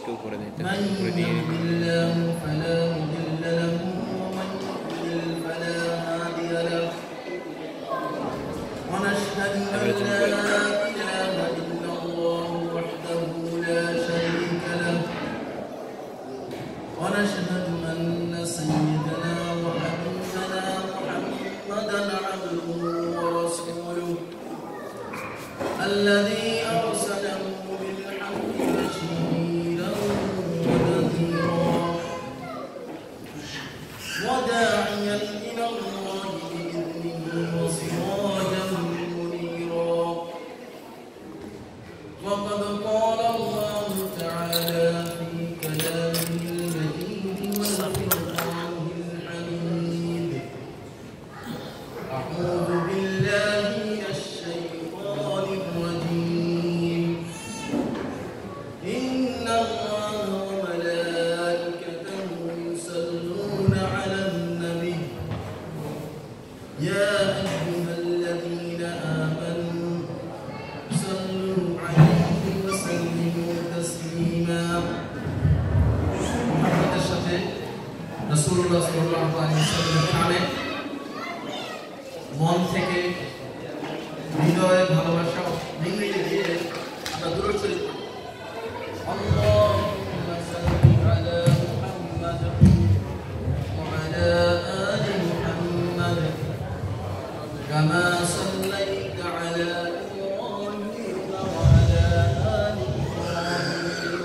একটু উপরে দিতে من يهده الله فلا مضل له ومن يضلل فلا هادي له ونشهد أن لا إله إلا الله وحده لا شريك له ونشهد أن سيدنا وحبيبنا محمدا عبده ورسوله الذي أرسله بالحق بشيرا ونذيرا وداعيا إلى الله بإذنه وسراجا منيرا وقد قال الله تعالى في كلامه المجيد والفرقانه الحميد أعوذ بالله من الشيطان الرجيم إن الله وملائكته يصلون على النبي يا أيها الذين آمنوا صلوا عليه وسلموا تسليما محمد الشفيع رسول الله صلى الله عليه وسلم খানে মন থেকে হৃদয়ের ভালোবাসা ভেঙে দিয়ে আমরা দূরত চলে যাব আল্লাহুম্মা সাল্লি আলা মুহাম্মাদ ওয়া আলা আলি মুহাম্মাদ কামা সাল্লাইতা আলা ইব্রাহিম ওয়া আলা আলি ইব্রাহিম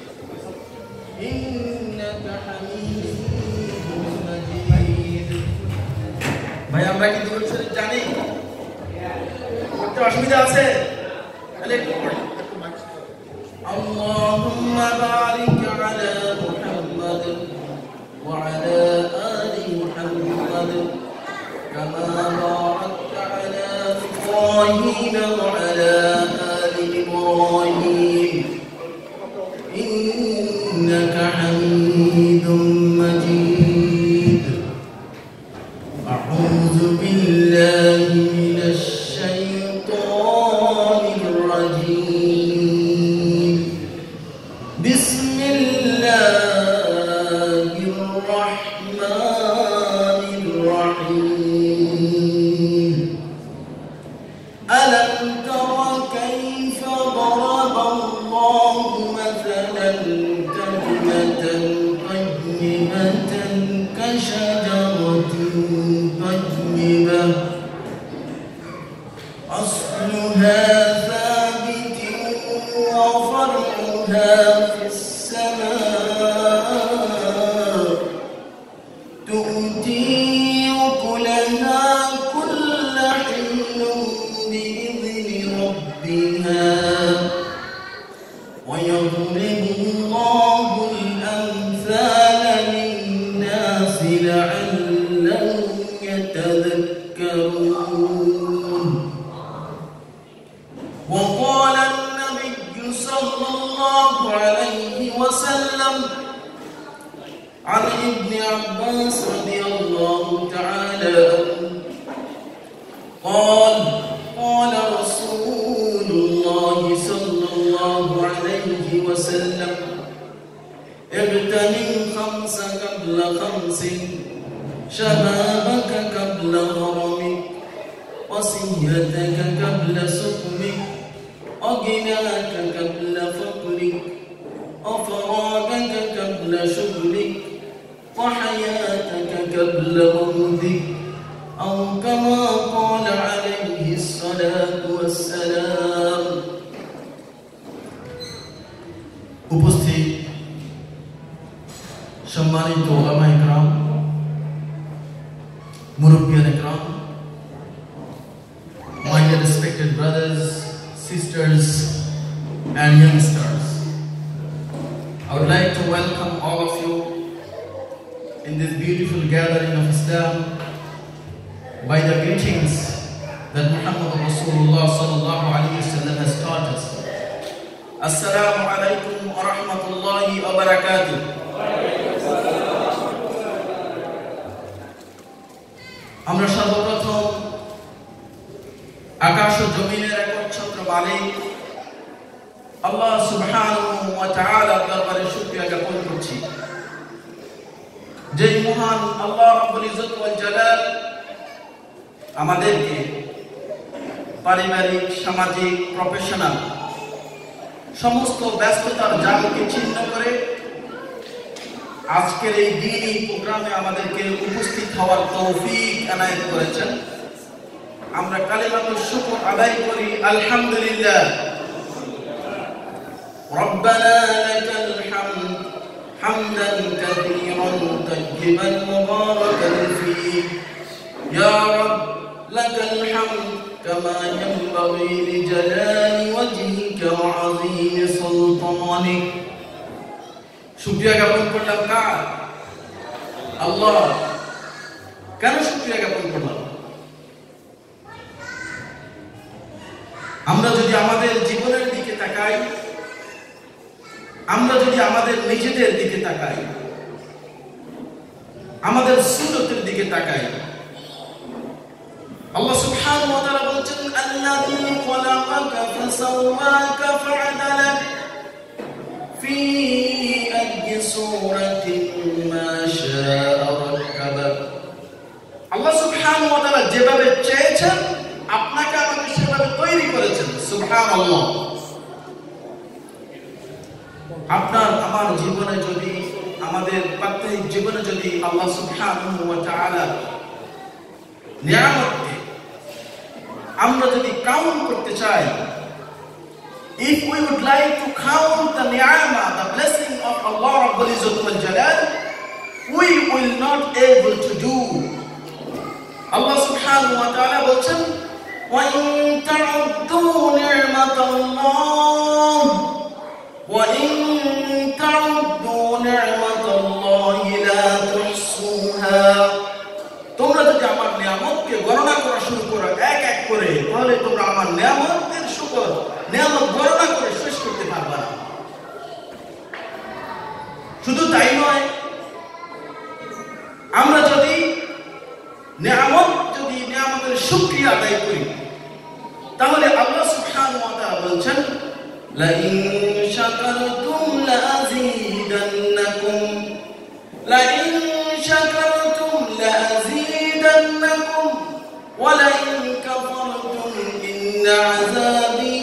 ইন্নাকা হামিদুম মাজিদ ভাই আমরা কি দূরত শরীফ জানি করতে অসুবিধা আছে তাহলে একটু পড়ি আল্লাহুম্মা বারিক আলা মুহাম্মাদ ওয়া আলা আলি মুহাম্মাদ কামা বারাকতা আলা ইব্রাহিম ওয়া আলা আলি ইব্রাহিম ইন্নাকা হামিদুম মাজিদ أعوذ بالله من الشيطان الرجيم بسم الله الرحمن الرحيم ألم تر كيف ضرب الله مثلا كلمة طيبة كشجرة طيبة أصلها ثابت وفرعها في السماء تؤتي أكلها كل حين بإذن ربها ويضرب الله الأمثال للناس لعلهم يتذكرون وقال النبي صلى الله عليه وسلم عن ابن عباس رضي الله تعالى عنه قال قال رسول الله صلى الله عليه وسلم اغتنم خمس قبل خمس شبابك قبل هرمك وصيتك قبل سقمك وغناك قبل فقرك وفراغك قبل شغلك وحياتك قبل موتك أو كما قال عليه الصلاة والسلام উপস্থিত সম্মানিত ওলামা ইকরাম মুরব্বিয়ান ইকরাম my dear respected brothers, sisters and youngsters, I would like to welcome all of you in this beautiful gathering of Islam by the greetings that Muhammad Rasulullah sallallahu alayhi wa sallam has taught us. Assalamu alaikum wa rahmatullahi wa barakatuh. আমরা সর্বপ্রথম আকাশ ও জমিনের একচ্ছত্র মালিক আল্লাহ সুবহানাহু ওয়া তাআলার দরবারে শুকরিয়া জ্ঞাপন করছি, যে মহান আল্লাহ রাব্বুল ইজ্জত ওয়াল জালাল আমাদেরকে পারিবারিক, সামাজিক, প্রফেশনাল সমস্ত ব্যস্ততার জালকে ছিন্ন করে আজকের এই দ্বীনি প্রোগ্রামে আমাদেরকে উপস্থিত হওয়ার তৌফিক এনায়েত করেছেন। আমরা কালিমাতুশ শুকর আদায় করি, আলহামদুলিল্লাহ। রব্বানা লাকাল হামদ হামদান কাসীরান তাইয়িবান মুবারাকান ফীহি ইয়া রাব লাকাল হামদ কামা ইয়ানবাগি লিজালালি ওয়াজহিকা ওয়া আযীমি সুলতানিক। শুকরিয়া জ্ঞাপন করলাম কার? আল্লাহ। কেন শুকরিয়া জ্ঞাপন করলাম? আমরা যদি আমাদের জীবনের দিকে তাকাই, আমরা যদি আমাদের নিজেদের দিকে তাকাই, আমাদের সুরতের দিকে তাকাই, আল্লাহ সুবহানাহু ওয়া তাআলা বলছেন আল্লাযী খালাকাকা ফাসাওয়াকা ফাআদালাক ফি আইয়ি সূরাতিন মা শাআ রাক্কাবাক। আল্লাহ সুবহানাহু ওয়া তাআলা যেভাবে চেয়েছেন আপনাকে আমাকে সেভাবে তৈরি করেছেন। সুবহানাল্লাহ। আপনার আমার জীবনে যদি, আমাদের প্রত্যেক জীবনে যদি আল্লাহ সুবহানাহু ওয়া তাআলা নিয়ামতকে আমরা যদি কাউন্ট করতে চাই, if we would like to count the ni'mah, the blessing of Allah Rabbul Izzat wal Jalal, we will not able to do. Allah subhanahu wa ta'ala বলছেন وَإِن تَعُدُّوا نِعْمَةَ اللَّهِ وَإِن تَعُدُّوا نِعْمَةَ اللَّهِ لَا تُحْصُوهَا। তোমরা যদি আমার নিয়ামতকে গণনা করা শুরু করো এক এক করে, তাহলে তোমরা আমার নিয়ামতের শুকর, নিয়ামত গণনা করে শেষ করতে পারবে না। শুধু তাই নয়, আমরা যদি নিয়ামতের শুকরিয়া আদায় করি, তাহলে আল্লাহ সুবহানাহু ওয়া তাআলা বলছেন লা ইন শাকারতুম লা আযীদান্নাকুম, লা ইন শাকারতুম লা আযীদান্নাকুম ওয়া লা ইন কাফারতুম ইন্না আযাবী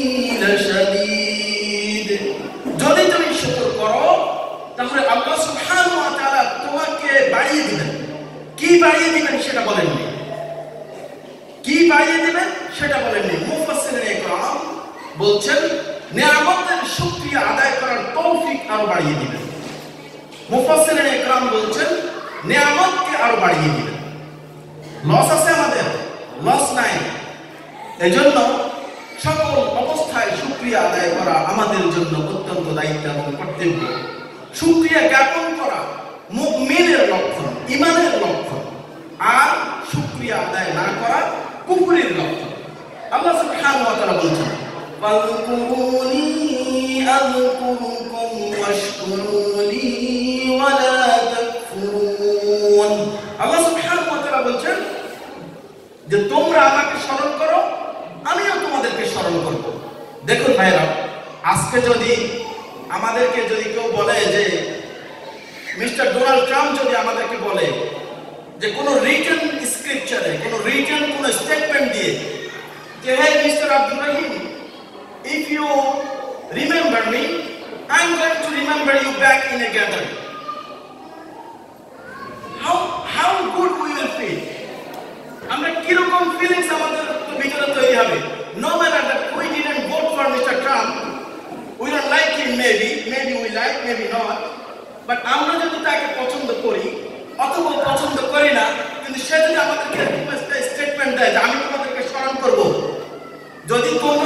লাশাদীদ। যদি তুমি শুকর করো তাহলে আল্লাহ সুবহানাহু ওয়া তাআলা তোমাকে বাড়িয়ে দিবেন। কি বাড়িয়ে দিবেন সেটা বলেননি, কি বাড়িয়ে দিবেন সেটা বলেননি। মুফাসসিরিন ইকরাম বলছেন নিয়ামতের শুকরিয়া আদায় করার তৌফিক আরো বাড়িয়ে দিবেন। মুফাসসিরিন ইকরাম বলছেন নিয়ামতকে আরো বাড়িয়ে দিবেন। লস আছে আমাদের? লস নাই। এজন্য সকল অবস্থায় শুকরিয়া আদায় করা আমাদের জন্য অত্যন্ত দায়িত্ব এবং কর্তব্য। শুকরিয়া জ্ঞাপন করা মুমিনের লক্ষণ, ঈমানের লক্ষণ, আর শুকরিয়া আদায় না করা কুফরের লক্ষণ। আল্লাহ সুবহানাহু ওয়া তাআলা বলছেন ফাযকুরুনি আযকুরুকুম ওয়াশকুরুলি ওয়া লা তাকফুরুন। আল্লাহ সুবহানাহু ওয়া তাআলা বলছেন যে তোমরা আমাকে স্মরণ করো, আমিও তোমাদেরকে স্মরণ করব। দেখুন ভাইরা, আজকে যদি আমাদেরকে যদি কেউ বলে যে মিস্টার ডোনাল্ড ট্রাম্প যদি আমাদেরকে বলে যে কোন রিটেন স্ক্রিপচারে, কোন রিটেন কোন স্টেটমেন্ট দিয়ে যে hey mister Abdur Rahim, if you remember me, I'm going to remember you back in a gathering. How good we will feel. আমরা কিরকম ফিলিংস আমাদের ভিতরে তৈরি হবে? No matter that we didn't vote for Mr. Trump, we don't like him, maybe we like, maybe not, but আমরা যদি তাকে পছন্দ করি অথবা পছন্দ করি না, কিন্তু সে যদি আমাদেরকে স্টেটমেন্ট দেয় যে আমি তোমাদেরকে স্মরণ করব, যদি তোমরা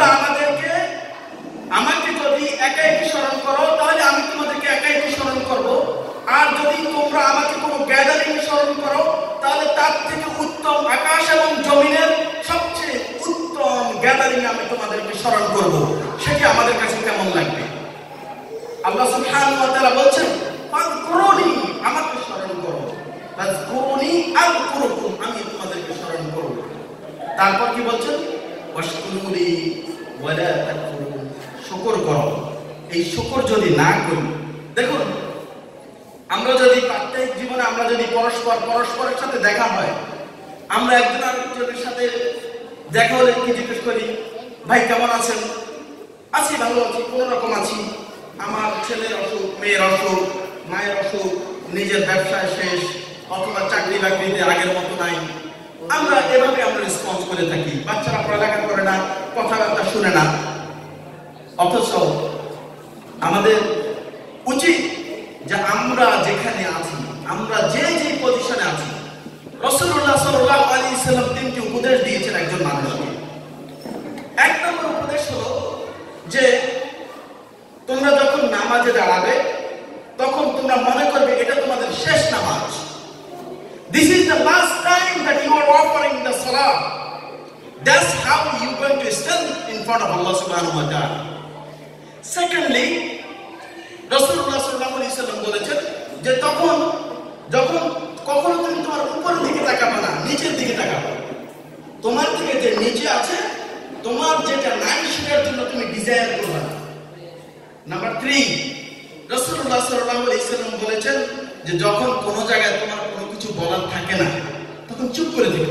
আমাকে যদি একাই স্মরণ করো তাহলে আমি তোমাদেরকে একাই স্মরণ করব, আর যদি তোমরা আমাকে কোনো গ্যাদারিং স্মরণ করো তাহলে তার থেকে উত্তম আকাশ এবং জমিনের সবচেয়ে উত্তম গ্যাদারিং আমি তোমাদেরকে স্মরণ করব, সেটি আমাদের কাছে কেমন লাগবে? আল্লাহ সুবহানাহু ওয়া তাআলা বলছেন ফাযকুরুনি, আমাকে স্মরণ করো, ফাযকুরুনি আযকুরুকুম, আমি তোমাদেরকে স্মরণ করব। তারপর কি বলছেন? ওয়াশকুরুলি ওয়া লা তাকফুরুন, শুকর করো। এই শুকর যদি না করি, দেখুন আমরা যদি প্রত্যেক জীবনে আমরা যদি পরস্পরের সাথে দেখা হয়, আমরা একজন আরেকজনের সাথে দেখা হলে কি জিজ্ঞেস করি, ভাই কেমন আছেন? আছি, ভালো আছি, কোন রকম আছি। আমার ছেলের অসুখ, মেয়ের অসুখ, মায়ের অসুখ, নিজের ব্যবসায় শেষ, অথবা চাকরি বাকরিতে আগের মতো নাই। আমরা এভাবে আমরা রেসপন্স করে থাকি। বাচ্চারা পড়ালেখা করে না, কথাবার্তা শুনে না। অথচ আমাদের উচিত যে আমরা যেখানে আছি, আমরা যে পজিশনে আছি, রাসূলুল্লাহ সাল্লাল্লাহু আলাইহি ওয়াসাল্লাম তিনটি উপদেশ দিয়েছেন একজন মানুষকে। এক নম্বর উপদেশ হলো যে তোমরা যখন নামাজে দাঁড়াবে তখন তোমরা মনে করবে এটা তোমাদের শেষ নামাজ। This is the last time that you are offering the salah. That's how you going to stand in front of Allah subhanahu wa ta'ala. Secondly, রাসূলুল্লাহ সাল্লাল্লাহু আলাইহি ওয়াসাল্লাম বলেছেন যে যখন কখনো তুমি তোমার উপরের দিকে তাকাবে না, নিচের দিকে তাকাবে। তোমার থেকে যে নিচে আছে, তোমার যেটা নাই সেটার জন্য তুমি ডিজায়ার করবে না। নাম্বার 3, রাসূলুল্লাহ সাল্লাল্লাহু আলাইহি ওয়াসাল্লাম বলেছেন যে যখন কোনো জায়গায় তোমার কোনো কিছু বলার থাকে না, তখন চুপ করে দিবে।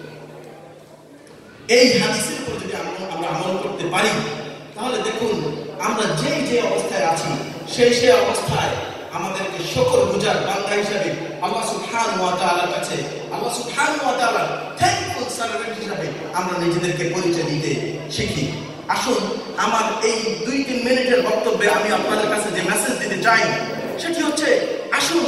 এই হাদিসের উপর যদি আমরা আমল করতে পারি, তাহলে দেখুন আমরা যে অবস্থায় আছি সেই অবস্থায় আমাদেরকে শুকরগুজার বান্দা হিসেবে আল্লাহ সুবহানাহু ওয়া তাআলার কাছে, আল্লাহ সুবহানাহু ওয়া তাআলার থ্যাঙ্কফুল সার্ভেন্ট হিসেবে আমরা নিজেদেরকে পরিচয় দিতে শিখি। আসুন, আমার এই 2-3 মিনিটের বক্তব্যে আমি আপনাদের কাছে যে মেসেজ দিতে চাই সেটি হচ্ছে, আসুন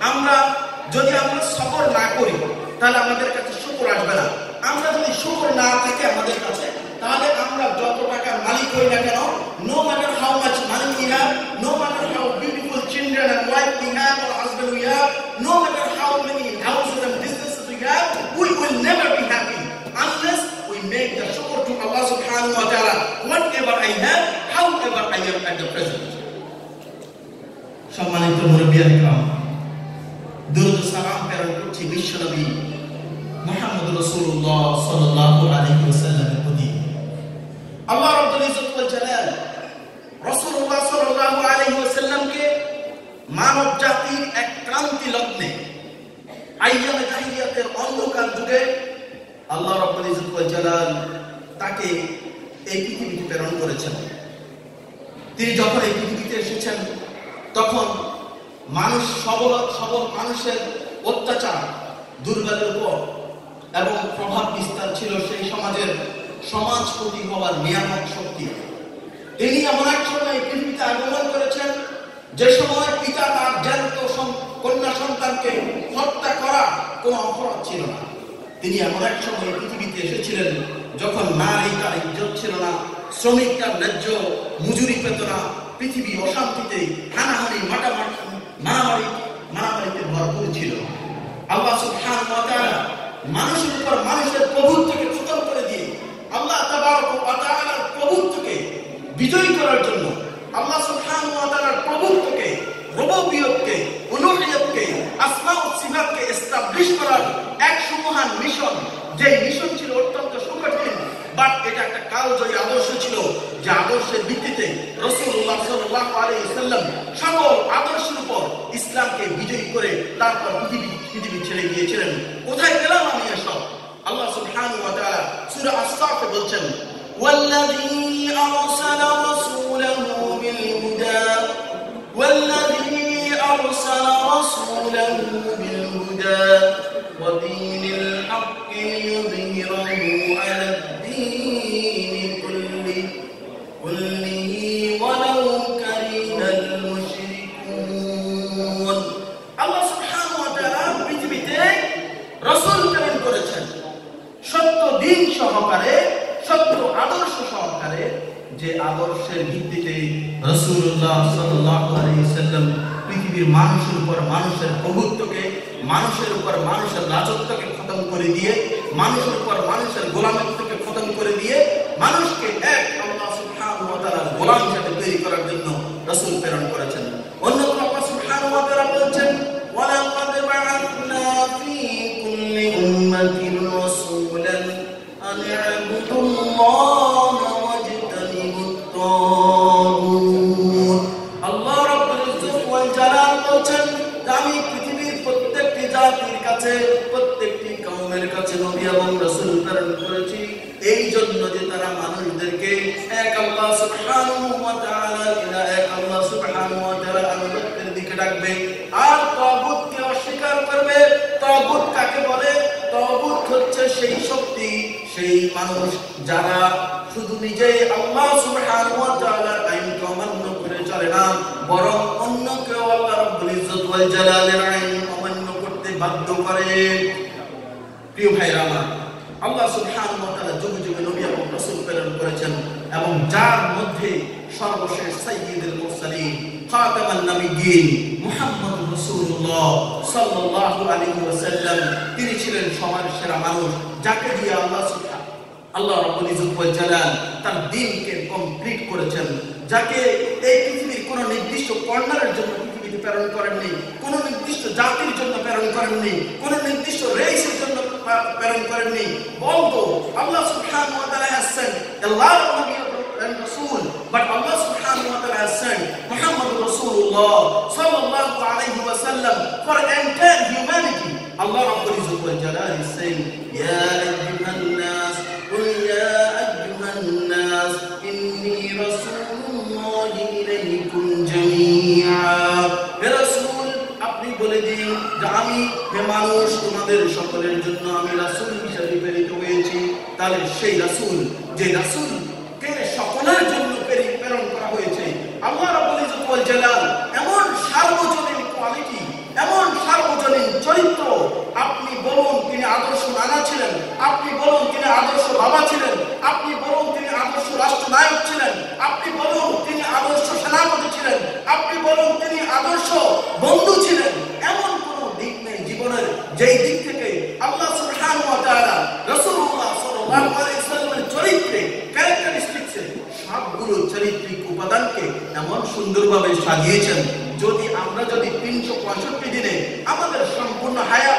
যদি আমরা সবর না করি তাহলে আমাদের কাছে শুকর আসবে না। আমরা যদি শুকর না থাকে আমাদের কাছে, তাহলে আমরা যত টাকার মালিক হই না কেন, no matter how much money we have, no matter how beautiful children and wife we have or husband we have, no matter how many houses and businesses we have, we will never be happy unless we make the shukr to Allah subhanahu wa ta'ala. Whatever I have, however I am at the present. সম্মানিত মুরব্বিয়ান کرام, দুরূদ ও সালাম প্রেরণ করছি বিশ্বনবী মুহাম্মদ রাসূলুল্লাহ সাল্লাল্লাহু আলাইহি ওয়াসাল্লামের প্রতি। আল্লাহ রাব্বুল ইজ্জত ওয়াল জালাল রাসূলুল্লাহ সাল্লাল্লাহু আলাইহি ওয়াসাল্লামকে মানব জাতির এক ক্রান্তি লগ্নে, আইয়ামে জাহিলিয়াতের অন্ধকার যুগে আল্লাহ রাব্বুল ইজ্জত ওয়াল জালাল তাকে এই পৃথিবীতে প্রেরণ করেছেন। তিনি যখন এই পৃথিবীতে এসেছেন তখন সবল মানুষের অত্যাচার, দুর্বলের উপর এবং প্রভাব বিস্তার ছিল সেই সমাজপতি হওয়ার নিয়ামক শক্তি। তিনি এমন এক সময় পৃথিবীতে আগমন করেছেন যে সময় পিতা তার জ্যান্ত কন্যা সন্তানকে হত্যা করা কোনো অপরাধ ছিল না। তিনি এমন এক সময় পৃথিবীতে এসেছিলেন যখন নারী তার ইজ্জত ছিল না, শ্রমিক তার ন্যায্য মজুরি পেত না, পৃথিবী অশান্তিতে হানাহানি মারামারিতে ভরপুর ছিল। আল্লাহ সুবহানাহু ওয়া তাআলা মানুষের উপর মানুষের প্রভুত্বকে খতম করে দিয়ে আল্লাহ তাবারক ওয়া তাআলার প্রভুত্বকে বিজয়ী করার জন্য, আল্লাহ সুবহানাহু ওয়া তাআলার প্রভুত্বকে, রুবুবিয়তকে, উলুহিয়তকে, আসমা ও সিফাতকে এস্টাবলিশ করার এক সুমহান মিশন, যে মিশন ছিল অত্যন্ত সুকঠিন, বাট এটা একটা কালজয়ী আদর্শ ছিল, যে আদর্শের ভিত্তিতে রাসূলুল্লাহ সাল্লাল্লাহু আলাইহি ওয়াসাল্লাম সকল আদর্শের উপর ইসলামকে বিজয়ী করে তারপর পৃথিবী ছেড়ে গিয়েছিলেন। কোথায় পেলাম আমি এসব? আল্লাহ সুবহানাহু ওয়া তাআলা সূরা আস-সাফে বলছেন, ওয়াল্লাযী আরসালা রাসূলাহু বিল হুদা ওয়া দীনিল হাক্কি লিইয়ুযহিরাহু আলা দ্দীনি কুল্লিহি ওয়ালাউ কারিহাল মুশরিকুন। আল্লাহ সুবহানাহু ওয়া তাআলা পৃথিবীতে রাসূল প্রেরণ করেছেন সত্য দিন সহকারে, সত্য আদর্শ সহকারে, যে আদর্শের ভিত্তিতে রাসূলুল্লাহ সাল্লাল্লাহু আলাইহি ওয়াসাল্লাম পৃথিবীর মানুষের উপর মানুষের প্রভুত্বকে, মানুষের উপর মানুষের রাজত্বকে খতম করে দিয়ে, মানুষের উপর মানুষের গোলামিত্বকে খতম করে দিয়ে মানুষকে এক আল্লাহ সুবহানাহু ওয়া তাআলার গোলাম হিসেবে তৈরি করার জন্য রাসূল প্রেরণ করেছেন। অন্যত্র আল্লাহ সুবহানাহু ওয়া তাআলা বলেছেন, ওয়ালাকাদ বা'আথনা ফী কুল্লি উম্মাতিন রাসূলান আন ই'বুদুল্লাহ ওয়াজতানিবুত কাছে, প্রত্যেকটি কওমের কাছে নবী এবং রাসূল প্রেরণ করেছি এই জন্য যে তারা মানুষদেরকে এক আল্লাহ সুবহানাহু ওয়া তাআলা এক আল্লাহ সুবহানাহু ওয়া তাআলা আনুগত্যের দিকে ডাকবে আর তাগুতকে অস্বীকার করবে। তাগুত কাকে বলে? তাগুত হচ্ছে সেই শক্তি, সেই মানুষ যারা শুধু নিজেই আল্লাহ সুবহানাহু ওয়া তাআলার আইনকে অমান্য করে চলে না, বরং অন্যকেও আল্লাহ রাব্বুল ইজ্জত ওয়াল জালালের আইন অমান্য করতে বাধ্য করে। প্রিয় ভাইরা আমার, আল্লাহ সুবহানাহু ওয়া তাআলা যুগে যুগে নবী এবং রাসূল প্রেরণ করেছেন এবং যার মধ্যে সর্বশেষ সাইয়্যিদুল মুরসালিন খাতামান নবিয়্যিন মুহাম্মদুর রাসূলুল্লাহ সাল্লাল্লাহু আলাইহি ওয়াসাল্লাম, তিনি ছিলেন সবার সেরা মানুষ, যাকে দিয়ে আল্লাহ রাব্বুল ইজ্জত ওয়াল জালাল তার দ্বীনকে কমপ্লিট করেছেন, যাকে এই পৃথিবীর কোন নির্দিষ্ট কর্নারের জন্য পৃথিবীতে প্রেরণ করেননি, কোন নির্দিষ্ট জাতির জন্য প্রেরণ করেননি, কোন নির্দিষ্ট রেসের জন্য প্রেরণ করেননি, বলতো আল্লাহ সুবহানাহু ওয়া তাআলা has sent a lot of Nabi and Rasul, but Allah subhanahu wa ta'ala has sent Muhammad Rasulullah sallallahu alayhi wa sallam for entire humanity. Allah Rabbul Izzat wal Jalal is saying, Ya ayyuhan nas, qul ya ayyuhan nas, inni rasulullahi ilaykum jami'a. Ya Rasul, আপনি বলে দিন যে আমি হে মানুষ তোমাদের সকলের জন্য আমি রাসূল হিসেবে প্রেরিত হয়েছি। তাহলে সেই রাসূল, যে রাসূল কে সকলের জন্য প্রেরণ করা হয়েছে, আল্লাহ রাব্বুল ইজ্জত ওয়াল জালাল এমন সার্বজনীন কোয়ালিটি, এমন সার্বজনীন চরিত্র, আপনি বলুন তিনি আদর্শ নানা ছিলেন, আপনি বলুন তিনি আদর্শ বাবা ছিলেন, আপনি বলুন তিনি আদর্শ রাষ্ট্রনায়ক ছিলেন, আপনি বলুন তিনি আদর্শ সেনাপতি ছিলেন, আপনি বলুন তিনি আদর্শ বন্ধু ছিলেন, এমন কোনো দিক নেই জীবনের যেই দিক থেকে আল্লাহ সুবহানাহু ওয়া তাআলা রাসূলুল্লাহ সাল্লাল্লাহু আলাইহি ওয়াসাল্লামের চরিত্রে ক্যারেক্টারিস্টিক্সে সবগুলো চারিত্রিক উপাদানকে এমন সুন্দরভাবে সাজিয়েছেন। আমরা যদি 365 দিনে আমাদের সম্পূর্ণ হায়াত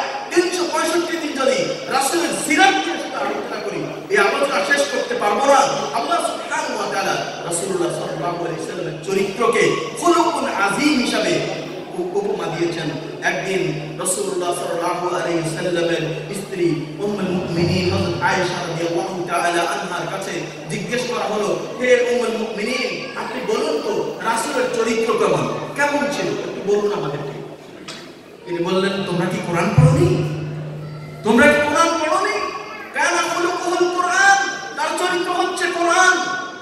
365 দিন যদি রাসূলের সিরাত নিয়ে আলোচনা করি, এই আলোচনা শেষ করতে পারবো না। আল্লাহ সুবহানাহু ওয়া তাআলা রাসূলুল্লাহ সাল্লাল্লাহু আলাইহি ওয়াসাল্লামের চরিত্রকে খুলুকুন আযীম হিসাবে উপমা দিয়েছেন। একদিন রাসূলুল্লাহ সাল্লাল্লাহু আলাইহি ওয়াসাল্লামের স্ত্রী উম্মুল মুমিনিন হযরত আয়েশা রাদিয়াল্লাহু তাআলা আনহার কাছে জিজ্ঞেস করা হলো, হে উম্মুল মুমিনিন, আপনি বলুন তো রাসূলের চরিত্র কেমন ছিল, একটু বলুন আমাদেরকে। তিনি বললেন, তোমরা কি কোরআন পড়োনি? তোমরা কি কোরআন পড়োনি? কানা খুলুকুল কোরআন, তার চরিত্র হচ্ছে কোরআন।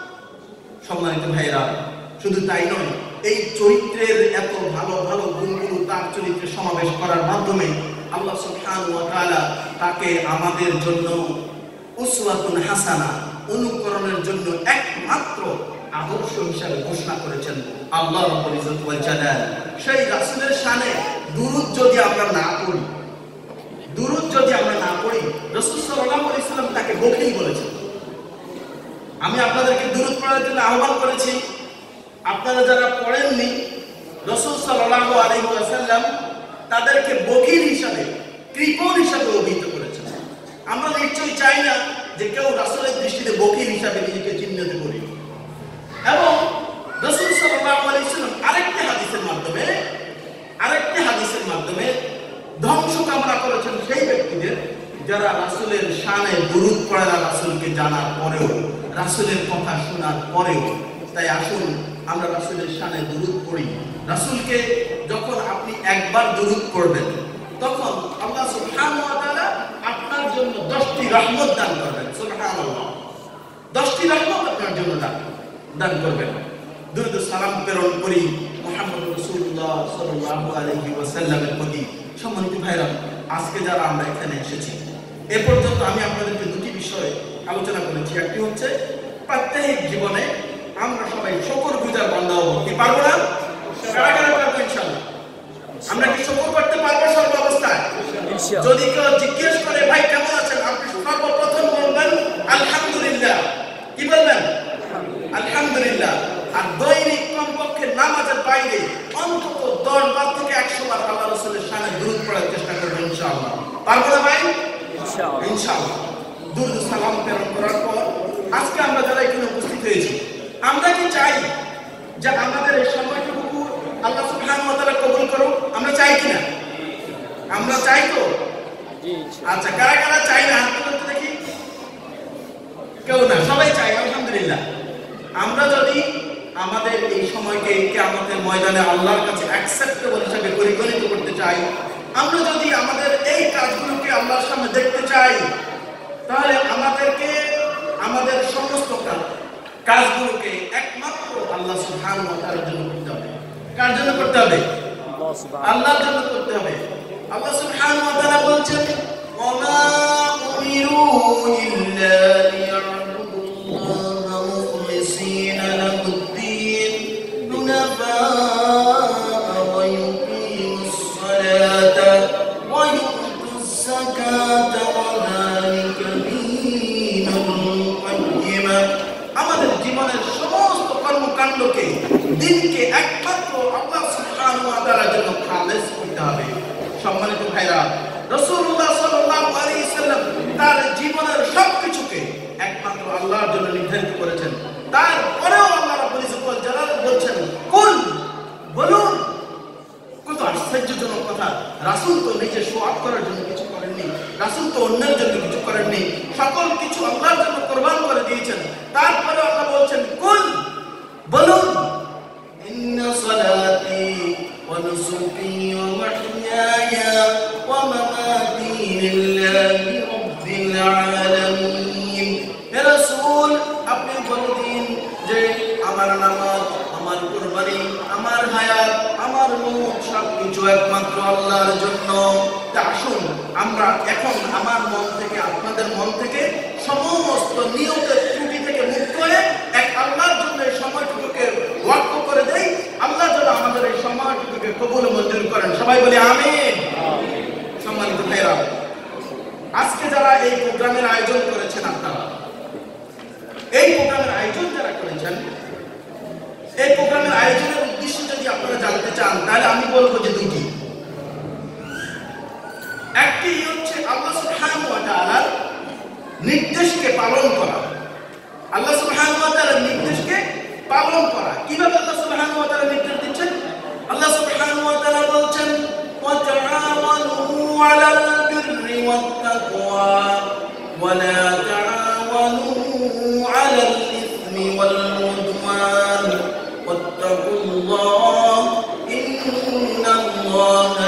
সম্মানিত ভাইরা, শুধু তাই নয়, এই চরিত্রের এত ভালো ভালো গুণগুলো তার চরিত্রে সমাবেশ করার মাধ্যমে আল্লাহ সুবহানাহু ওয়া তাআলা তাকে আমাদের জন্য উসওয়াতুন হাসানা, অনুকরণের জন্য একমাত্র আদর্শ হিসাবে ঘোষণা করেছেন আল্লাহ রাব্বুল ইজ্জত ওয়াল জালাল। সেই রাসূলের শানে দুরূদ যদি আমরা না পড়ি, রাসূল সাল্লাল্লাহু আলাইহি ওয়াসাল্লাম তাকে বখিল বলেছেন। আমি আপনাদেরকে দুরূদ পড়ার জন্য আহ্বান করেছি, আপনারা যারা পড়েননি, রাসূল সাল্লাল্লাহু আলাইহি ওয়াসাল্লাম তাদেরকে বখিল হিসাবে, কৃপণ হিসাবে অভিহিত করেছেন। আমরা নিশ্চয়ই চাই না যে কেউ রাসূলের দৃষ্টিতে বখিল হিসাবে নিজেকে চিহ্নিত করি। এবং রাসূল সাল্লাল্লাহু আলাইহি ওয়াসাল্লাম আরেকটি হাদিসের মাধ্যমে ধ্বংস কামনা করেছেন সেই ব্যক্তিদের যারা রাসূলের শানে দুরূদ পড়ে না, রাসূলকে জানার পরেও, রাসূলের কথা শোনার পরেও। তাই আসুন আমরা রাসূলের শানে দুরূদ পড়ি। রাসূলকে যখন আপনি একবার দুরূদ পড়বেন, তখন আল্লাহ সুবহানাহু ওয়া তাআলা আপনার জন্য 10টি রহমত দান করবেন। সুবহানাল্লাহ, 10টি রহমত আপনার জন্য দান করবেন। দুরূদ সালাম প্রেরণ করি মুহাম্মদ রাসূলুল্লাহ সাল্লাল্লাহু আলাইহি ওয়াসাল্লামের প্রতি। সম্মানিত ভাইরা, আজকে যারা আমরা এখানে এসেছি, এ পর্যন্ত আমি আপনাদেরকে দুটি বিষয় আলোচনা করেছি। একটি হচ্ছে প্রত্যেক জীবনে আমরা সবাই শুকরগুজার বান্দা হব। কি পারবো না? কারা কারা পারবো? ইনশাআল্লাহ। আমরা কি শুকর করতে পারবো সর্ব অবস্থায়? যদি কেউ জিজ্ঞেস করে, ভাই কেমন আছেন, আপনি সর্বপ্রথম বলবেন আলহামদুলিল্লাহ। কি বলবেন? আলহামদুলিল্লাহ। আর দৈনিক কমপক্ষে নামাজের বাইরে অন্তত 10 বার থেকে 100 বার আল্লাহ রাসূলের শানে দুরূদ পড়ার চেষ্টা করবেন ইনশাআল্লাহ। পারবো না ভাই? ইনশাআল্লাহ। দুরূদ সালাম প্রেরণ করার পর আজকে আমরা যারা এখানে উপস্থিত হয়েছি, আমরা কি চাই যে আমাদের এই সময়টুকু আল্লাহ সুবহানাহু ওয়া তাআলা কবুল করুক? আমরা চাই কিনা? আমরা চাই তো। আচ্ছা, কারা কারা চাই না হাত তুলতে দেখি? কেউ না, সবাই চাই আলহামদুলিল্লাহ। আমরা যদি আমাদের এই সময়কে কিয়ামতের ময়দানে আল্লাহর কাছে অ্যাকসেপ্টেবল হিসেবে পরিগণিত করতে চাই, আমরা যদি আমাদের এই কাজগুলোকে আল্লাহর সামনে দেখতে চাই, তাহলে আমাদেরকে আমাদের সমস্ত কাজগুলোকে একমাত্র আল্লাহ সুবহানাহু ওয়া তাআলার জন্য করতে হবে। কার জন্য করতে হবে? আল্লাহর জন্য করতে হবে। আল্লাহ সুবহানাহু ওয়া তাআলা বলছেন, ওমা উমিরু ইল্লা লিয়াবুদুল্লাহা মুখলিসিনা লাহুদ-দ্বীন হুনাফাআ ওয়া ইউকিমুস সালাতা ওয়া ইউতুজ যাকাতা ওয়া যালিকা দীনুল কাইয়্যিম। আমাদের জীবনের সমস্ত কর্মকাণ্ডকে, দিনকে একমাত্র আল্লাহ সুবহানাহু ওয়া তাআলার জন্য খালেস করতে হবে। সম্মানিত ভাইরা, রাসূলুল্লাহ সাল্লাল্লাহু আলাইহি সাল্লাম তার জীবনের সবকিছুকে একমাত্র আল্লাহর জন্য নির্ধারিত করেছেন। তারপরেও আল্লাহ রাব্বুল ইজ্জত ওয়াল জালাল বলছেন, কুল, বলুন। কত আশ্চর্যজনক কথা! রাসূল তো নিজে শো অফ করার জন্য কিছু করেননি, রাসূল তো অন্যের জন্য কিছু করেননি, সকল কিছু আল্লাহর জন্য কোরবান করে দিয়েছেন। তারপরে আল্লাহ বলছেন, কুল, বলুন, ইন্না সালাতি ওয়া নুসুকি ওয়া মাহইয়ায়া ওয়া মামাতি লিল্লাহি রাব্বিল আলামিন। হে রাসূল, আপনি বলে দিন যে আমার নামাজ, আমার কুরবানি, আমার হায়াত, আমার মৌত সবকিছু একমাত্র আল্লাহর জন্য। তা আসুন আমরা এখন আমার মন থেকে, আপনাদের মন থেকে সমস্ত নিয়তের ত্রুটি থেকে মুক্ত হয়ে এক আল্লাহর জন্য এই সময়টুকুকে ওয়াক্ফ করে দেই। আল্লাহ যেন আমাদের এই সময়টুকুকে কবুল মঞ্জুর করেন। সবাই বলি আমিন। সম্মানিত ভাইরা, আজকে যারা এই প্রোগ্রামের আয়োজন করেছেন, আপনারা এই প্রোগ্রামের আয়োজন যারা করেছেন, এই প্রোগ্রামের আয়োজনের উদ্দেশ্য যদি আপনারা জানতে চান, তাহলে আমি বলবো যে দুটি। একটি হচ্ছে আল্লাহ সুবহানাহু ওয়া তাআলার নির্দেশকে পালন করা। আল্লাহ সুবহানাহু ওয়া তাআলার নির্দেশকে পালন করা। কিভাবে আল্লাহ সুবহানাহু ওয়া তাআলা নির্দেশ দিচ্ছেন? আল্লাহ সুবহানাহু ওয়া তাআলা বলছেন, ওয়া তাআওয়ানু আলাল বিররি ওয়াত তাকওয়া ওয়া লা তাআওয়ানু আলাল ইসমি ওয়াল উদওয়ান ওয়াত্তাকুল্লাহ ইন্নাল্লাহা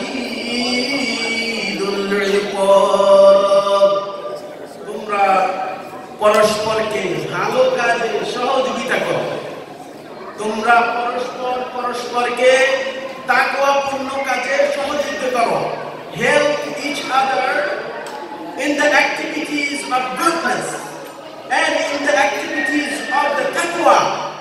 শাদীদুল ইকাব। তোমরা পরস্পরকে ভালো কাজে সহযোগিতা করো, তোমরা পরস্পরকে তাকওয়াপূর্ণ কাজে সহযোগিতা করো। Help each other in the activities of goodness and in the activities of the taqwa.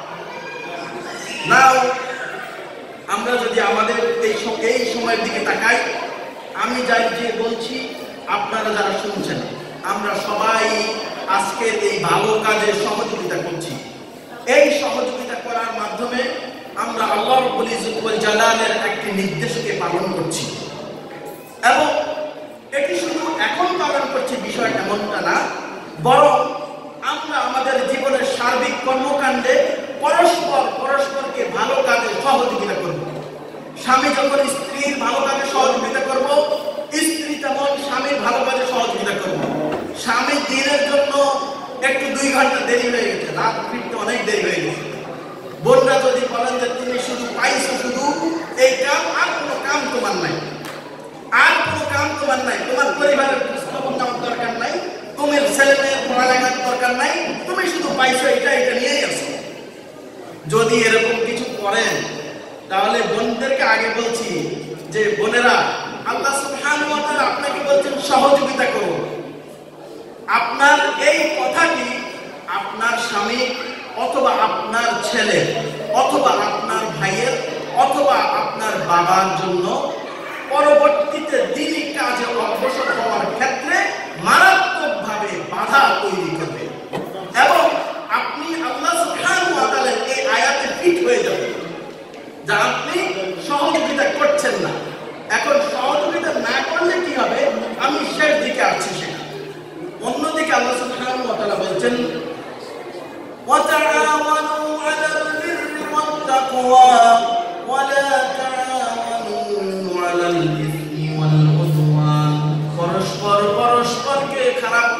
Now, আমরা যদি আমাদের এই সময়ের দিকে তাকাই, আমি যাই যে বলছি, আপনারা যারা শুনছেন, আমরা সবাই আজকের এই ভালো কাজে সহযোগিতা করছি। এই সহযোগিতা করার মাধ্যমে আমরা আল্লাহ রাব্বুল ইজ্জত ওয়াল জালালের একটি নির্দেশকে পালন করছি। এবং এটি শুধু এখন পালন করছি বিষয় এমনটা না, বরং আমরা আমাদের জীবনের সার্বিক কর্মকাণ্ডে পরস্পরকে ভালো কাজে সহযোগিতা করব। স্বামী যখন স্ত্রীর ভালো কাজে সহযোগিতা করব, স্ত্রী তেমন স্বামীর ভালো কাজে সহযোগিতা করব। স্বামী দিনের জন্য একটু 2 ঘন্টা দেরি হয়ে গেছে, রাত ফিরতে অনেক দেরি হয়ে গেছে, বোনরা যদি বলেন যে তুমি শুধু পাইছো শুধু এই কাম, আর কোনো কাম তোমার নাই, আর কোনো কাম তোমার নাই, তোমার পরিবারের খোঁজখবর নেওয়ার দরকার নাই, তোমার ছেলে মেয়ের পড়ালেখার দরকার নাই, তুমি শুধু পাইছো এটা নিয়েই আসো। যদি এরকম কিছু করেন, তাহলে বোনদেরকে আগে বলছি যে বোনেরা, আল্লাহ সুবহানাহু ওয়া তাআলা আপনাকে বলছেন সহযোগিতা করো। আপনার এই কথাটি আপনার স্বামী অথবা আপনার ছেলে অথবা আপনার ভাইয়ের অথবা আপনার বাবার জন্য পরবর্তীতে দিনই কাজে অগ্রসর হওয়ার ক্ষেত্রে মারাত্মকভাবে বাধা তৈরি করবে, এবং আপনি আল্লাহ সুবহানাহু ওয়া তাআলার এই আয়াতে ফিট হয়ে যাবেন যা আপনি সহযোগিতা করছেন না। এখন সহযোগিতা না করলে কি হবে, আমি শেষ দিকে আসছি সেটা। অন্যদিকে আল্লাহ সুবহানাহু ওয়া তাআলা বলছেন, ওয়া তাআওয়ানু আলাল বিররি ওয়াত তাকওয়া ওয়া লা তাআওয়ানু আলাল ইসমি ওয়াল উদওয়ান।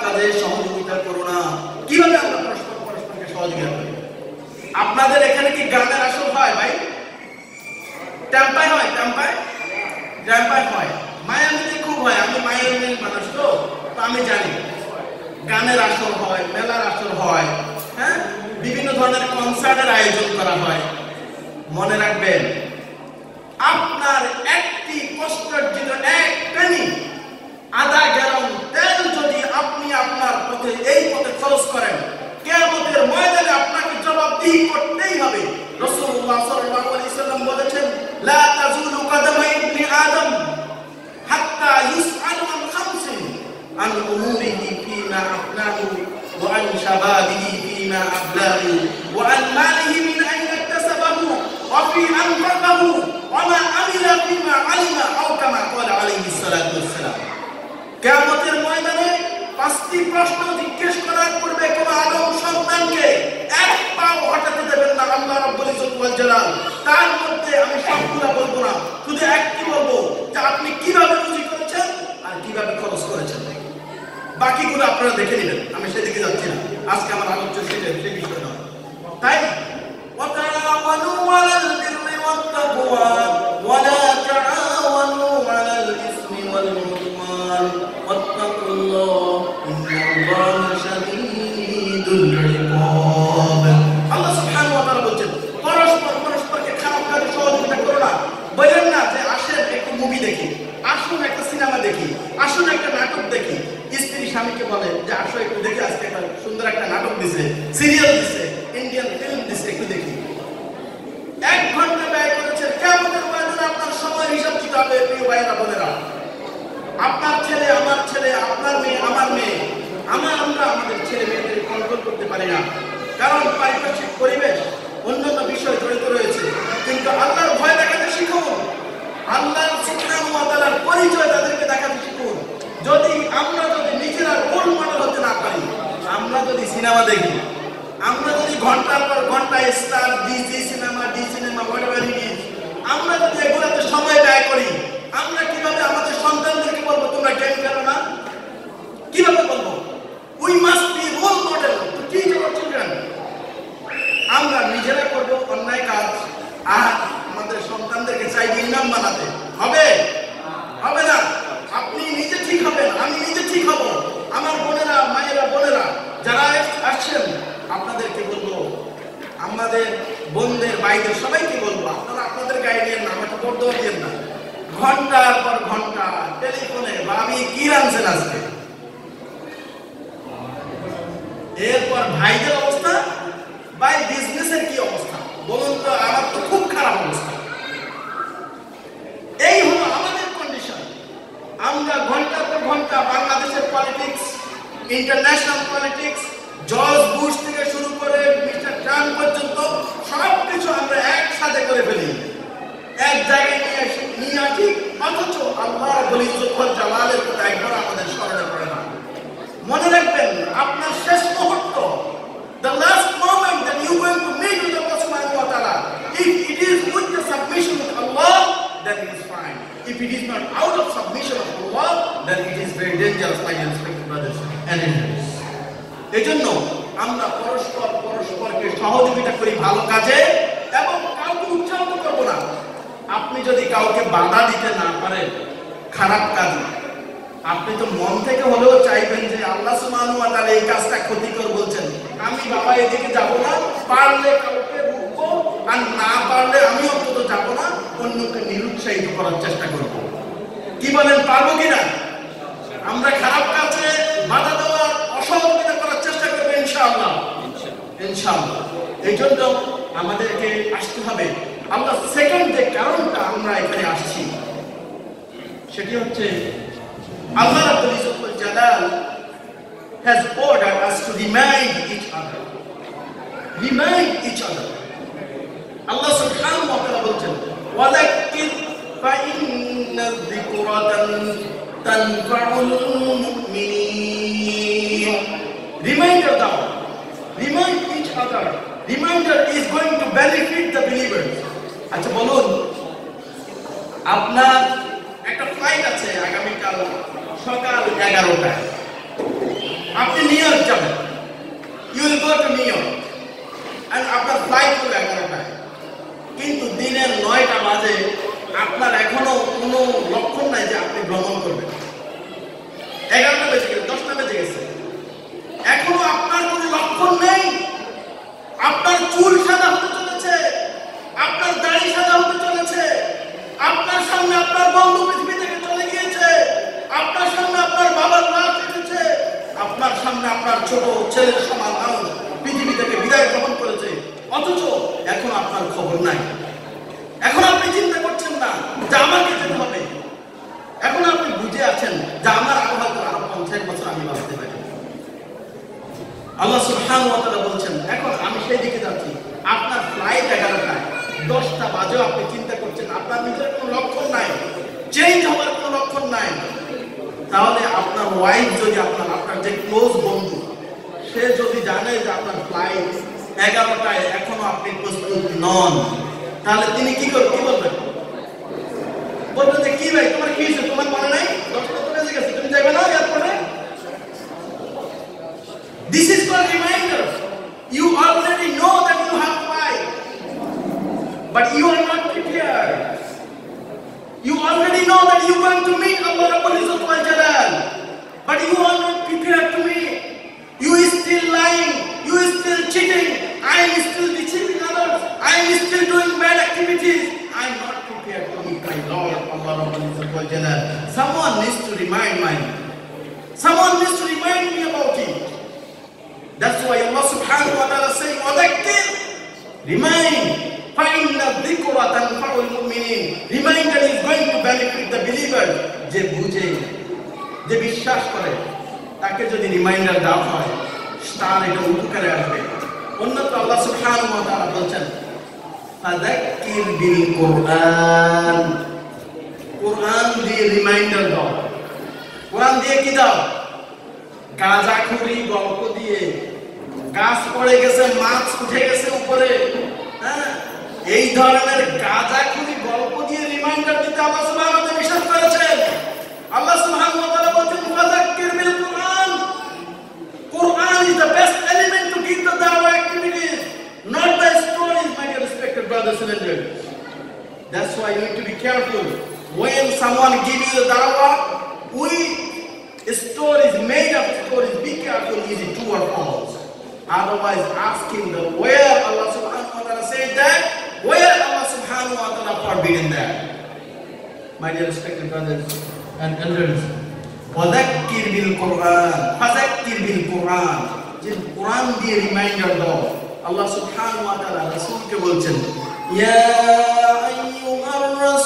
কাজে সহযোগিতা করো না। কিভাবে আমরা পরস্পরকে সহযোগিতা করি? আপনাদের এখানে কি গানের আসর হয় ভাই? টেম্পায় হয়? টেম্পায় হয়। মায়ামিতে খুব হয়। আমি মায়ামির মানুষ তো আমি জানি গানের আসর হয়, মেলার আসর হয়, হ্যাঁ, বিভিন্ন ধরনের কনসার্টের আয়োজন করা হয়। মনে রাখবেন, আপনার একটি কষ্টার্জিত এক পেনি, আধা গ্যালন তেল যদি আপনি আপনার পথে এই পথে খরচ করেন, কিয়ামতের ময়দানে আপনাকে জবাবদিহি করতেই হবে। রাসূলুল্লাহ সাল্লাল্লাহু আলাইহি ওয়াসাল্লাম বলেছেন, লা তাজুলু কাদামা ইবনি আদম হাত্তা ইউসআলু আন খামসিন, আন উমুরিহি ফীমা আফনাহু ওয়া আন শাবাবিহি ফীমা আবলাহু ওয়া আন মালিহি মিন আইনা ইকতাসাবাহু ওয়া ফী আনফাকাহু ওয়া মা আমিলা ফীমা আলিমা আও কামা ক্বালা আলাইহিস সালাতু ওয়াস সালাম। কিয়ামতের ময়দানে পাঁচটি প্রশ্ন জিজ্ঞেস করার পূর্বে কোন আদম সন্তানকে এক পাও হটাতে দেবেন না আল্লাহ রাব্বুল ইজ্জত ওয়াল জালাল। তার মধ্যে আমি সবগুলো বলবো না, শুধু একটি বলবো যে আপনি কিভাবে রুজি করেছেন আর কিভাবে খরচ করেছেন। বাকিগুলো আপনারা দেখে নেবেন, আমি সেদিকে যাচ্ছি না। আজকে আমার আলোচ্য সেই বিষয় নয়। তাই ওয়াতাআওয়ানু আলাল বিররি ওয়াত তাকওয়া ওয়া লা তাআওয়ানু আলাল ইসমি ওয়াল উদওয়ান ওয়াত্তাকুল্লাহ ইন্নাল্লাহা শাদীদুল ইকাব। আল্লাহ সুবহানাহু ওয়া তাআলা বলেন, পরস্পরকে খারাপ কাজে সহযোগিতা করো না। বলেন না যে আসেন একটু মুভি দেখি, আসুন একটা সিনেমা দেখি, আসুন একটা নাটক দেখি। স্ত্রী স্বামীকে বলে যে আসো একটু দেখি, আজকে একটা সুন্দর একটা নাটক দিছে, সিরিয়াল দিছে, ইন্ডিয়ান ফিল্ম দিছে, একটু দেখি। 1 ঘন্টা ব্যয় করেছেন, কিয়ামতের ময়দানে আপনার সময় হিসাব দিতে হবে। প্রিয় ভাইরা বোনেরা, আপনার ছেলে, আমার ছেলে, আপনার মেয়ে, আমার মেয়ে, আমরা আমাদের ছেলে মেয়েদের কন্ট্রোল করতে পারি না, কারণ পারিপার্শ্বিক পরিবেশ, অন্যান্য বিষয় জড়িত রয়েছে। কিন্তু আল্লাহর ভয় দেখাতে শিখুন, আল্লাহ সুবহানাহু ওয়া তাআলার পরিচয় তাদেরকে দেখাতে শিখুন। আমরা যদি নিজেরা রোল মডেল হতে না পারি, আমরা যদি সিনেমা দেখি, আমরা যদি ঘন্টার পর ঘন্টা স্টার ডি সিনেমা হোয়াটএভার ইট ইজ, আমরা যদি এগুলোতে সময় ব্যয় করি, আমরা কিভাবে আমাদের সন্তানদেরকে বলবো তোমরা গেম খেলো না? কিভাবে বলবো? We must be role model to teach our children. আমরা নিজেরা করবো অন্যায় কাজ আর আমাদের সন্তানদেরকে চাইবে ইমাম বানাতে, হবে না। আপনি নিজে ঠিক হবেন, আমি নিজে ঠিক হব। আমার বোনেরা, মায়েরা, বোনেরা যারা আসছেন, আপনাদেরকে বলবো, আমাদের বোনদের, ভাইদের সবাইকে বলবো, আপনারা আপনাদের গাইডেন না, আমাকে বড় দিয়েন না। ঘন্টার পর ঘন্টা টেলিফোনে ভাবি কি রাঁধছেন আজকে, এরপর ভাইদের অবস্থা, ভাই বিজনেসের কি অবস্থা বলুন তো? আমার তো খুব খারাপ অবস্থা। এই হলো আমাদের কন্ডিশন। আমরা ঘন্টার পর ঘন্টা বাংলাদেশের politics, international politics, George Bush থেকে শুরু করে মিস্টার ট্রাম্প পর্যন্ত সবকিছু আমরা একসাথে করে ফেলি, এক জায়গায় নিয়ে আসি, অথচ আল্লাহ রাব্বুল ইজ্জত ওয়াল জালালের কথা একবার আমাদের স্মরণে পড়ে না। মনে রাখবেন, আপনার শেষ মুহূর্ত, the last moment that you going to meet with Allah subhanahu wa ta'ala, if it is with the submission of Allah, then it is fine. If it is not out of submission of Allah, then it is very dangerous, my respected brothers and sisters. এজন্য আমরা পরস্পরকে সহযোগিতা করি ভালো কাজে এবং কাউকে উৎসাহিত করব না। আপনি যদি কাউকে বাধা দিতে না পারেন খারাপ কাজে, আপনি তো মন থেকে হলেও চাইবেন যে আল্লাহ সুবহানাহু ওয়া তাআলা এই কাজটা ক্ষতিকর বলছেন, আমি বাবা এদিকে যাব না, পারলে কাউকে রুখবো, আর না পারলে আমি অন্তত যাব না, অন্যকে নিরুৎসাহিত করার চেষ্টা করব। কি বলেন, পারবো কিনা? আমরা খারাপ কাজে বাধা দেওয়ার, অসহযোগিতা করার চেষ্টা করবো ইনশাআল্লাহ। এই জন্য আমাদেরকে আসতে হবে। আমরা সেকেন্ড যে কারণটা আমরা এখানে আসছি, সেটি হচ্ছে Allah Rabbul Izzat wal Jalal has ordered us to remind each other. Allah subhanahu wa ta'ala বলছেন, وَذَكِّرْ فَإِنَّ الذِّكْرَى تَنفَعُ الْمُؤْمِنِينَ. Reminder দাও, remind each other. Reminder is going to benefit the believers. আচ্ছা বলুন, আপনার একটা ফ্লাইট আছে আগামীকাল সকাল 11টায়, ছোট ছেলের সমান মানুষ পৃথিবী থেকে বিদায় গ্রহণ করেছে, অথচ এখন আপনার খবর নাই। এখন আপনি চিন্তা করছেন না যে আমাকে যেতে হবে। এখন আপনি বুঝে আছেন যে আমার হয়তো আরো 50 বছর আমি বাঁচতে পারি। আল্লাহ সুবহানাহু ওয়া তাআলা বলছেন, এখন আমি সেই দিকে যাচ্ছি। আপনার ফ্লাইট 11টায়, 10টা বাজেও আপনি চিন্তা করছেন, আপনার নিজের কোনো লক্ষণ নাই, চেঞ্জ হওয়ার কোনো লক্ষণ নাই। তাহলে আপনার ওয়াইফ যদি আপনার যে ক্লোজ বন্ধু, সে যদি জানে যে আপনার ফ্লাইট 11টায়, এখনো আপনি প্রস্তুত নন, তাহলে তিনি কি বলবেন? বলবেন যে কি ভাই তোমার কি হয়েছে, তোমার মনে নাই 10টা তো বেজে গেছে, তুমি যাবে না এয়ারপোর্টে? This is called reminder. You already know that you have flight, but you are not prepared. You already know that you are going to meet Allah Rabbul Izzat wal Jalal, but you are not prepared to meet. You is still lying, you is still cheating, I am still deceiving others, I am still doing bad activities. I am not prepared to meet my Lord Allah Rabbul Izzat wal Jalal. Someone needs to remind me. Someone needs to remind me about it. That's why Allah subhanahu wa ta'ala saying, وَذَكِّرْ, remind, فَإِنَّ الذِّكْرَ تَنْفَعُ الْمُؤْمِنِينَ. Reminder is going to benefit the believer. যে বুঝে, যে বিশ্বাস করে, তাকে যদি reminder দেওয়া হয়, তার এটা উপকারে আসবে। অন্যত্র আল্লাহ সুবহানাহু ওয়া তাআলা বলছেন, ফাযাক্কির বিল কুরআন, কুরআন দিয়ে রিমাইন্ডার দাও। কুরআন দিয়ে কি দাও? গাঁজাখুরি গল্প দিয়ে, গাছ পড়ে গেছে, মাছ উঠে গেছে উপরে, হ্যাঁ, এই ধরনের গাঁজাখুরি গল্প দিয়ে রিমাইন্ডার দিতে আল্লাহ সুবহানাহু ওয়া তাআলা নিষেধ করেছেন। আল্লাহ সুবহানাহু ওয়া তাআলা বলেন, ফাযাক্কির বিল কুরআন। Quran is the best element to give the dawah activities, not the stories, my dear respected brothers and sisters. That's why you need to be careful. When someone gives you the dawah, stories, made up stories, be careful, is it true or false? Otherwise, ask him where Allah subhanahu wa ta'ala said that, where Allah subhanahu wa ta'ala forbidden that. My dear respected brothers and elders, وَذَكِّرْ بِالْقُرْآنِ, فَذَكِّرْ بِالْقُرْآنِ, যে কোরআন দিয়ে reminder দাও। আল্লাহ সুবহানাহু ওয়া তাআলা রাসূলকে বলছেন, ইয়া আইয়ুহার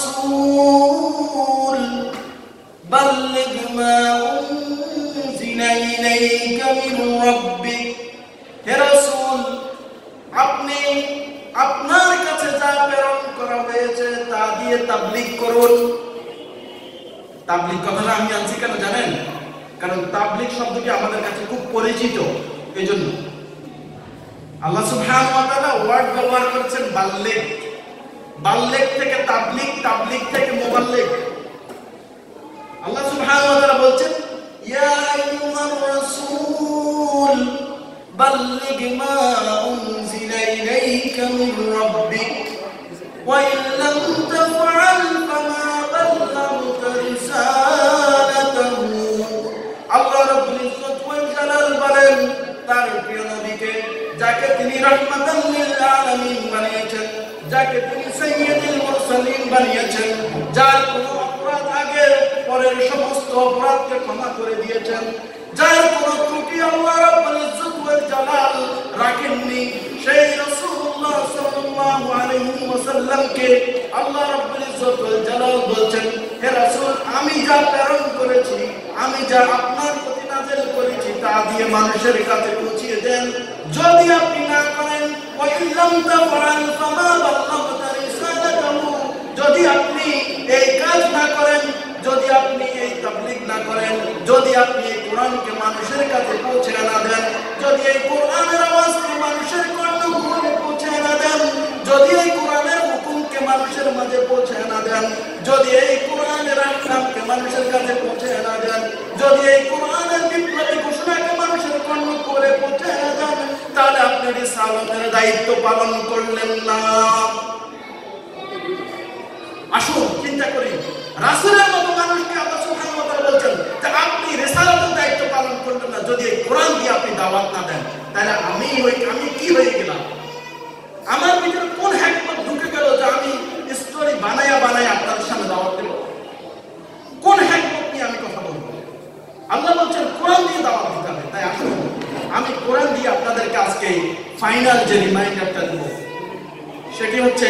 রাসূল বাল্লিগ মা উনজিলা ইলাইকা মিন রাব্বিক। হে রাসূল, আপনি আপনার কাছে যা প্রেরণ করা হয়েছে তা দিয়ে তাবলীগ করুন। তাবলীগ কথাটা আমি আনছি কেন জানেন? কারণ তাবলীগ শব্দটি আমাদের কাছে খুব পরিচিত, এজন্য আল্লাহ সুবহানাহু ওয়া তাআলা ওয়ার্ড ব্যবহার করেছেন বাল্লিগ। বাল্লিগ থেকে তাবলীগ, তাবলীগ থেকে মুবাল্লিগ। আল্লাহ সুবহানাহু ওয়া তাআলা বলছেন, ইয়া আইয়ুহার রাসূল বাল্লিগ মা উনজিলা ইলাইকা মিন রাব্বিক ওয়া ইন লাম তাফআল ফামা বাল্লাগতা রিসালাতাহু। আল্লাহ রাব্বুল ইজ্জত ওয়াল জালাল বলেন তার প্রিয় নবীকে, যাকে তিনি রাহমাতাল লিল আলামিন বানিয়েছেন, যাকে তিনি সাইয়্যিদুল মুরসালিন বানিয়েছেন, যার কোনো অপরাধ আগে পরের সমস্ত অপরাধকে ক্ষমা করে দিয়েছেন, যার কোনো ত্রুটি আল্লাহ রাব্বুল ইজ্জত ওয়াল জালাল রাখেননি, সেই রাসূলুল্লাহ সাল্লাল্লাহু আলাইহি ওয়াসাল্লামকে আল্লাহ রাব্বুল ইজ্জত ওয়াল জালাল বলছেন, হে রাসূল, আমি যা প্রেরণ করেছি, আমি যা আপনার প্রতি নাযিল করেছি তা দিয়ে মানুষের কাছে পৌঁছিয়ে দেন। যদি আপনি না করেন, ওয়া ইল্লাম তাফআল ফামা বাল্লাগতা রিসালাতাহু, যদি আপনি এই কাজ না করেন, যদি আপনি এই তাবলীগ না করেন, যদি আপনি এই কোরআনকে মানুষের কাছে পৌঁছে না দেন, যদি এই কোরআনের আওয়াজকে মানুষের কর্ণকুহরে পৌঁছে না দেন, যদি এই কোরআনের হুকুমকে মানুষের মাঝে পৌঁছে না দেন, যদি এই কোরআনের আহকামকে মানুষের কাছে পৌঁছে না দেন, যদি এই কোরআনের বিপ্লবী ঘোষণাকে মানুষের কর্ণকুহরে পৌঁছে না দেন, তাহলে আপনি রিসালাতের দায়িত্ব পালন করলেন না। আসুন চিন্তা করি, রাসূলের মতো মানুষকে আল্লাহ সুবহানাহু ওয়া তাআলা বলছেন যে আপনি রিসালাতের দায়িত্ব পালন করবেন না, যদি এই কোরআন দিয়ে আপনি দাওয়াত না দেন, তাহলে আমি কি হয়ে গেলাম? আমার ভিতরে কোন হিকমত ঢুকে গেল যে আমি স্টোরি বানায়া আপনাদের সামনে দাওয়াত দেব? কোন হিকমত নিয়ে আমি কথা বলবো? আল্লাহ বলছেন কোরআন দিয়ে দাওয়াত দিতে হবে। তাই আসুন আজকে ফাইনাল যে রিমাইন্ডারটা দেব সেটি হচ্ছে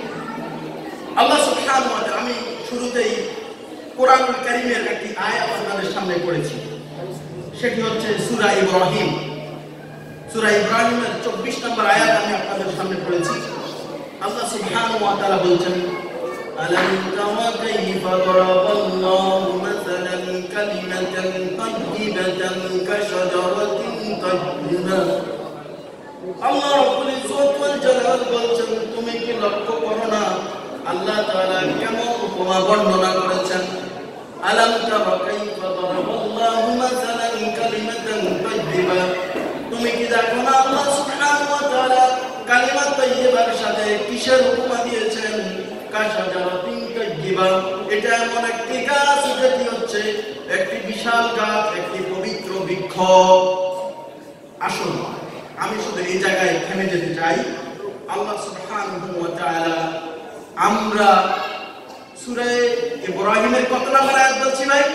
আল্লাহ সুবহানাহু ওয়া তাআলা, আমি শুরুতেই কোরআনুল কারীমের একটি আয়াত আপনাদের সামনে পড়েছি, সেটি হচ্ছে সূরা ইব্রাহিম। সূরা ইব্রাহিমের 24 নম্বর আয়াত আমি আপনাদের সামনে পড়েছি। আল্লাহ সুবহানাহু ওয়া তাআলা বলছেন, আলাম তারা কাইফা দারাবাল্লাহু মাসালান কালিমাতান তাইয়িবাতান কাশাজারাতিন তাইয়্যিবা। আল্লাহ রাব্বুল ইজ্জত ওয়াল জালাল বলছেন, তুমি কি লক্ষ্য করো না আল্লাহ তাআলা কেমন উপমা বর্ণনা করেছেন? আলাম তারা কাইফা দারাবাল্লাহু মাসালান কালিমাতান তাইয়্যিবা, তুমি কি দেখো না আল্লাহ সুবহানাহু ওয়া তাআলা কালিমা তাইয়্যিবার সাথে কিসের উপমা দিয়েছেন? কাশাজারাতিন তাইয়্যিবা, এটা এমন একটি গাছ যেটি হচ্ছে একটি বিশাল গাছ, একটি পবিত্র বৃক্ষ। আসুন আমি শুধু এই জায়গায় থেমে যেতে চাই। আল্লাহ সুবহানাহু ওয়া তাআলা, আমরা সূরা ইব্রাহিমের কত নম্বর আয়াত বলছি ভাই?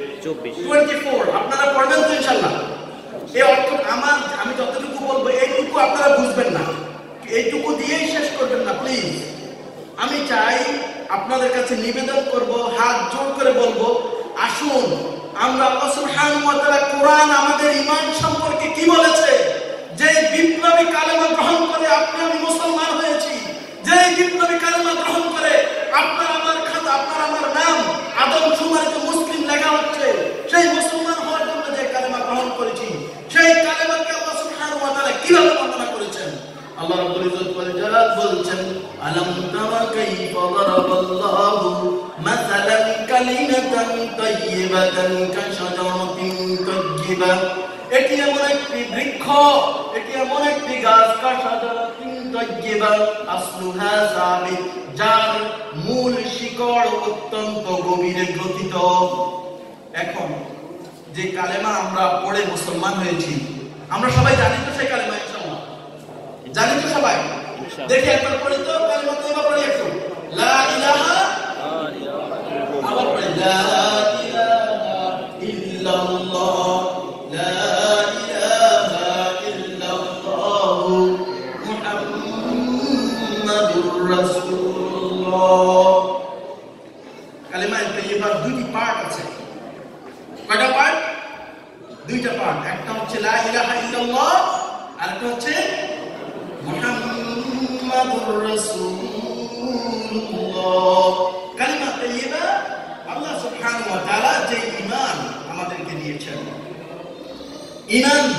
24। আপনারা পড়বেন তো ইনশাআল্লাহ? এই অর্থ আমি যতটুকু বলবো এইটুকু আপনারা বুঝবেন না, এইটুকু দিয়েই শেষ করবেন না প্লিজ। আমি চাই আপনাদের কাছে নিবেদন করব, হাত জোড় করে বলবো, আসুন আমরা আল্লাহ সুবহানাহু ওয়া তাআলা কোরআন আমাদের ঈমান সম্পর্কে কি বলেছে, যে বিপ্লবী কালেমা গ্রহণ করে আপনি আমি মুসলমান হয়েছি, যে বিপ্লবী কালেমা গ্রহণ করে আপনার আমার নাম আদমশুমারিত মুসলিম লেখা হচ্ছে, সেই মুসলমান হওয়ার জন্য যে কালেমা গ্রহণ করেছি, সেই কালেমাকে আল্লাহ সুবহানাহু ওয়া তাআলা কিভাবে বর্ণনা করেছেন? আল্লাহ রাব্বুল ইজ্জত ওয়াল জালাল বলছেন, আলাম তারা কাইফা দারাবাল্লাহু মাসালান কালিমাতান তাইয়্যিবাতান কাশাজারাতিন তাইয়্যিবা। এটি এমন একটি বৃক্ষ, এটি এমন একটি গাছ, কাশাজারাতিন তাইয়্যিবা আসলুহা সাবিত, যার মূল শিকড় অত্যন্ত গভীরে গ্রথিত। এখন যে কালেমা আমরা পড়ে মুসলমান হয়েছি, আমরা সবাই জানি তো সেই কালেমা? ইনশাআল্লাহ জানি তো সবাই? দেখি একবার পড়ি তো কালেমা তওবা পড়ি একটু। লা ইলাহা, আবার পড়ি লা ইলাহা ইল্লাল্লাহ, লা ইলাহা ইল্লাল্লাহ মুহাম্মাদুর রাসূলুল্লাহ। কালেমা তাইয়্যিবার দুটি পার্ট আছে। কয়টা পার্ট? দুইটা পার্ট। একটা হচ্ছে লা ইলাহা ইল্লাল্লাহ, আর একটা হচ্ছে মুহাম্মাদুর রাসূলুল্লাহ। কালিমা তাইয়্যিবা, আল্লাহ সুবহানাহু ওয়া তাআলা যে ঈমান আমাদেরকে দিয়েছেন, ঈমান